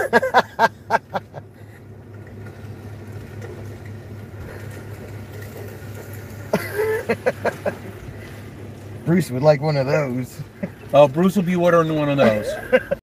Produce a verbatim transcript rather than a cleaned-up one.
Bruce would like one of those. Oh, Bruce will be ordering one of those.